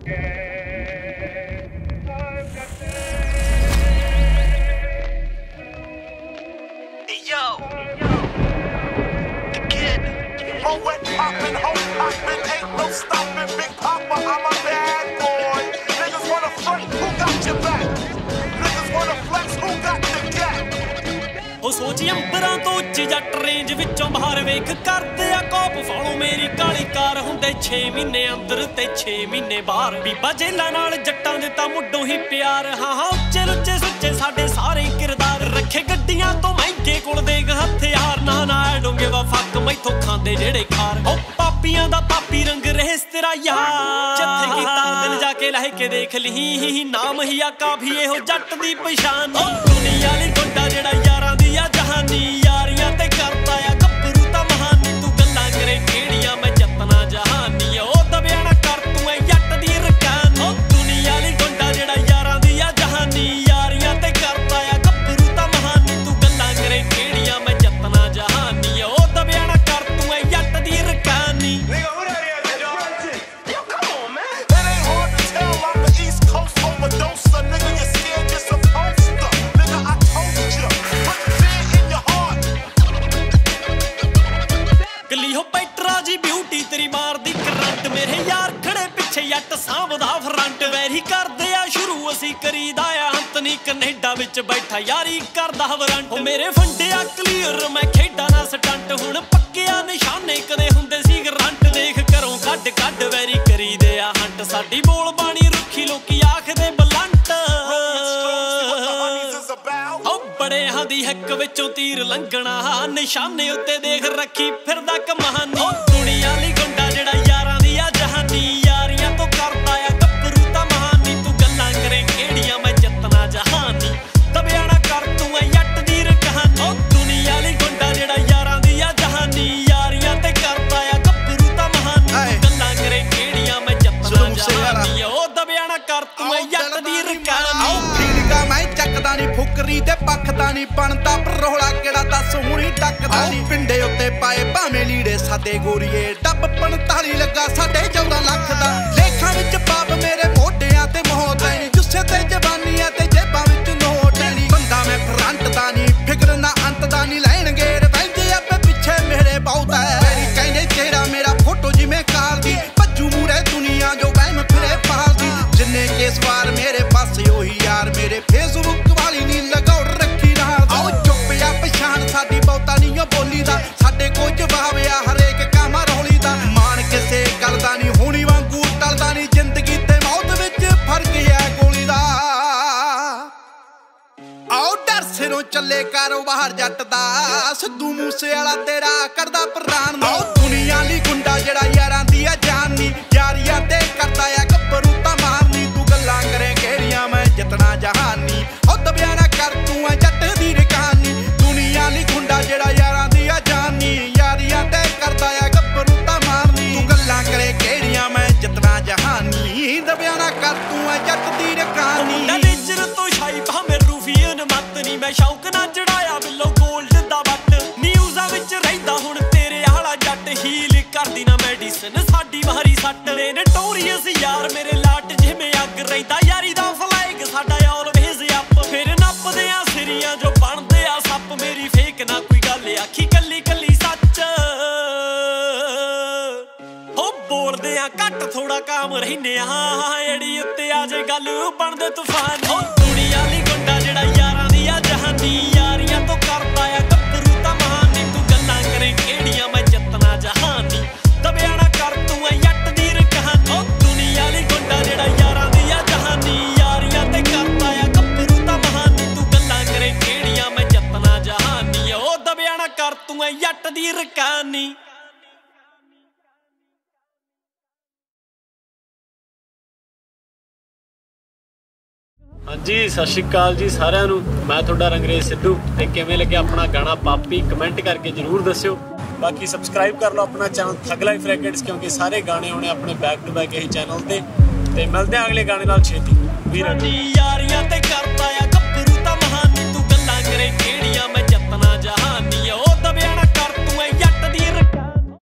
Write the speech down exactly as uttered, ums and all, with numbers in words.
सोच अंबरां तो उच्ची जट रेंज विचों बाहर वेख करदे आ कोप फॉलो मेरी काली कार हुंदे छे महीने अंदर ते छे महीने बाहर बीबा जेलां नाल जट्टां दे तां मुड्डों ही प्यार हाँ हाँ उच्चे लुच्चे सुच्चे साडे सारे किरदार रखे गड्डियां तो महंगे कोल देग हथियार ना ना डोंगे वा फक मैथों खांदे जेड़े खार ओ पापियां दा पापी रंग रहेस तेरा यार जत्थे कीता दिल जाके लह के देख ली नाम ही आका भी एहो जट दी पछान दुनिया ली गुंडा जेड़ा यारां दी आ जहानी यारियां ते करदा आ गब्बरू ता महानी तू गल्लां करे केड़ियां मैं जतना जहानी ओ दबिया ना कर तू ऐ जट दी रकान ओ दुनिया ली गुंडा जेड़ा यारां दी आ जहानी यारियां ते करदा आ गब्बरू ता महानी तू गल्लां करे केड़ियां मैं जतना जहानी ओ दबिया ना कर तू ऐ जट दी रकानी करीदा आ अंत नी कनेडा विच बैठा यारी करदा वरंट मेरे फंडिया क्लीयर मैं खेडा ना स्टंट हुण पक्किया निशाने कदे हुंदे सी गरंट देख घरों कड कड वैरी करीदे आ हंट साडी बोल बाणी रुखी लोकी आखदे बलंट ओ बड़े हां दी हक विचों तीर लंघना निशाने उत्ते देख रखी फिरदा कमानी ओ दुनिया ली गुंडा जेड़ा यारां दी आ जहानी यारियां तो करदा आ गब्बरू ता महानी तू गल्लां करे केड़ियां मैं जतना जहानी दबिया ना कर तू ऐ जट दी रकानी ओ दुनिया ली गुंडा जेड़ा यारां दी आ जहानी यारियां ते करदा आ गब्बरू ता महानी तू गल्लां करे केड़ियां मैं जतना जहानी ओ दबिया ना कर तू ऐ जट दी रकानी ठीका मैं ਚੱਕਦਾ ਨੀ ਫੁਕਰੀ ਤੇ ਪੱਖਦਾ ਨੀ ਬਣਦਾ ਪਰੋਲਾ ਕਿਹੜਾ ਦੱਸ ਹੁਣੀ ਟੱਕਦਾ ਨੀ ਪਿੰਡੇ ਉੱਤੇ ਪਾਏ ਭਾਵੇਂ ਲੀੜੇ ਸਾਦੇ ਗੋਰੀਏ ਡੱਬ ਪੰਤਾਲੀ ਲੱਗਾ ਸਾਡੇ ਚੌਦਾਂ ਲੱਖ ਦਾ ਲੇਖਾਂ ਵਿੱਚ ਪਾਪ ਮੇਰੇ ਮੋਢਿਆਂ ਤੇ ਮੌਤ ਐ ਨੀ ਜੁੱਸੇ ਤੇ ਜਵਾਨੀਆਂ ਤੇ ਜੇਬਾਂ ਵਿੱਚ ਨੋਟ ਐ ਨੀ ਬੰਦਾ ਮੈਂ ਫਰੰਟ ਦਾ ਨੀ ਫਿਕਰ ਨਾ ਅੰਤ ਦਾ ਨੀ ਲੈਣਗੇ ਰਵੈਂਦੇ ਆਪੇ ਪਿੱਛੇ ਮੇਰੇ ਬਹੁਤ ਐ ਮੇਰੀ ਕਹਿੰਦੇ ਜਿਹੜਾ ਮੇਰਾ ਫੋਟੋ ਜਿਵੇਂ ਕਾਰ ਦੀ ਭੱਜੂ ਮੂਰੇ ਦੁਨੀਆ ਜੋ ਵਹਿਮ ਫਿਰੇ ਪਾਲਦੀ ਜਿੰਨੇ ਕੇਸ ਵਾਰ ਮੇਰੇ ਪਾਸੇ ਉਹੀ ਯਾਰ ਮੇਰੇ ਫੇਸਬੁੱਕ ਵਾਲੀ ਨੀ ਲਗਾਉ ਰੱਖੀ ਨਾਲ ਆਓ ਚੁੱਪ ਆ ਪਛਾਣ ਸਾਡੀ ਬਹੁਤਾ ਨੀ ਓ ਬੋਲੀ ਦਾ ਸਾਡੇ ਕੋਈ ਜਵਾਬ ਆ ਹਰੇਕ ਕੰਮ ਰੌਲੀ ਦਾ ਮਾਣ ਕਿਸੇ ਗੱਲ ਦਾ ਨੀ ਹੋਣੀ ਵਾਂਗੂ ਟਲਦਾ ਨੀ ਜ਼ਿੰਦਗੀ ਤੇ ਮੌਤ ਵਿੱਚ ਫਰਕ ਆ ਗੋਲੀ ਦਾ ਆਓ ਡਰ ਸਿਰੋਂ ਚੱਲੇ ਕਾਰੋਬਾਰ ਜੱਟ ਦਾ ਸਿੱਧੂ ਮੂਸੇ ਵਾਲਾ ਤੇਰਾ ਕਰਦਾ ਪ੍ਰਾਣ ਆਓ ਦੁਨੀਆ ਲਈ ਗੁੰਡਾ ਜਿਹੜਾ ਯਾਰਾਂ ਦੀ ਆ ਜਾਨੀ ਯਾਰੀਆਂ ਤੇ ਕਰਦਾ ਆ ਗੱਭਰੂ ਤਾਂ ਮਾਰਨੀ ਤੂੰ ਗੱਲਾਂ ਕਰੇ ਕਿਹੜੀਆਂ ਮੈਂ ਜਤਨਾ ਜਹਾਨੀ ਉਹ ਦਬਿਆ ਨਾ ਕਰ ਤੂੰ ਐ ਜੱਟ ਦੀ ਰਕਾਨੀ ਦੁਨੀਆ ਲਈ ਗੁੰਡਾ ਜਿਹੜਾ ਯਾਰਾਂ ਦੀ ਆ ਜਾਨੀ ਯਾਰੀਆਂ ਤੇ ਕਰਦਾ ਆ ਗੱਭਰੂ ਤਾਂ ਮਾਰਨੀ ਤੂੰ ਗੱਲਾਂ ਕਰੇ ਕਿਹੜੀਆਂ ਮੈਂ ਜਤਨਾ ਜਹਾਨੀ ਦਬਿਆ ਨਾ ਕਰ ਤੂੰ ਐ ਜੱਟ ਦੀ ਰਕਾਨੀ ਨੇਜਰ ਤੋਂ ਸ਼ਾਈ ਭਾਵੇਂ ਰੂਫੀਅਨ ਮੱਤ ਨੀ ਮੈਂ ਸ਼ੌਕ ਨਾ ਚੜਾਇਆ ਬਿੱਲੋ ਗੋਲਡ ਦਾ ਵੱਟ ਨਿਊਜ਼ਾਂ ਵਿੱਚ ਰਹਿੰਦਾ ਹੁਣ ਤੇਰੇ ਆਲਾ ਜੱਟ ਹੀਲ ਕਰਦੀ ਨਾ ਮੈਡੀਸਨ ਸਾਡੀ ਵਾਰੀ ਸੱਟ ਲੈ ਨਟੋਰੀਅਸ ਯਾਰ ਮੇਰੇ ਲਾਟ ਜਿਵੇਂ ਅੱਗ ਰਹਿੰਦਾ ਯਾਰੀ ਦਾ ਫਲਾਈਗ ਸਾਡਾ ਆਲਵੇਜ਼ ਅਪ ਫਿਰ ਨੱਪਦੇ ਆ ਸਿਰੀਆਂ ਜੋ ਬਣਦੇ ਆ ਸੱਪ ਮੇਰੀ ਫੇਕ ਨਾ ਕੋਈ ਗੱਲ ਆਖੀ ਕੱਲੀ ਕੱਲੀ ਸੱਚ ਹੋ ਬੋਲਦੇ ਆ ਘੱਟ ਥੋੜਾ ਕਾਮ ਰਹਿੰਦੇ ਆ ਏੜੀ ਉੱਤੇ ਆ ਜੇ ਗੱਲ ਬਣਦੇ ਤੂਫਾਨ ਹੋ ਦੁਨੀਆ ਲਈ ਗੁੰਡਾ ਜਿਹੜਾ ਯਾਰਾਂ ਦੀ ਆ ਜਹਾਨੀ ਯਾਰੀਆਂ ਤੋਂ ਕਰਦਾ ਆ ਗੱਭਰੂ ਤਾਂ ਮਹਾਨੀ ਤੂੰ ਗੱਲਾਂ ਕਰੇ ਕਿਹੜੀਆਂ ਮੈਂ ਜਤਨਾ ਜਹਾਨੀ ਦਬਿਆ ਨਾ ਕਰ ਤੂੰ ਐ ਜੱਟ ਦੀ ਰਕਾਨੀ ਓ ਦੁਨੀਆ ਲਈ ਗੁੰਡਾ ਜਿਹੜਾ ਯਾਰਾਂ ਦੀ ਆ ਜਹਾਨੀ ਯਾਰੀਆਂ ਤੇ ਕਰਦਾ ਆ ਗੱਭਰੂ ਤਾਂ ਮਹਾਨੀ ਤੂੰ ਗੱਲਾਂ ਕਰੇ ਕਿਹੜੀਆਂ ਮੈਂ ਜਤਨਾ ਜਹਾਨੀ ਓ ਦਬਿਆ ਨਾ ਕਰ ਤੂੰ ਐ ਜੱਟ ਦੀ ਰਕਾਨੀ ਹਾਂਜੀ ਸਤਿ ਸ਼੍ਰੀ ਅਕਾਲ ਜੀ ਸਾਰਿਆਂ ਨੂੰ ਮੈਂ ਤੁਹਾਡਾ ਰੰਗਰੇਜ਼ ਸਿੱਧੂ ਤੇ ਕਿਵੇਂ ਲੱਗਿਆ ਆਪਣਾ ਗਾਣਾ ਪਾਪੀ ਕਮੈਂਟ ਕਰਕੇ ਜਰੂਰ ਦੱਸਿਓ ਬਾਕੀ ਸਬਸਕ੍ਰਾਈਬ ਕਰ ਲਓ ਆਪਣਾ ਚੈਨਲ ਥਗ ਲਾਈਫ ਰੈਕਟਸ ਕਿਉਂਕਿ ਸਾਰੇ ਗਾਣੇ ਆਉਣੇ ਆਪਣੇ ਬੈਕ ਟੂ ਬੈਕ ਇਹੀ ਚੈਨਲ ਤੇ ਤੇ ਮਿਲਦੇ ਆ ਅਗਲੇ ਗਾਣੇ ਨਾਲ ਛੇਤੀ ਵੀਰ ਯਾਰੀਆਂ ਤੇ ਕਰਦਾ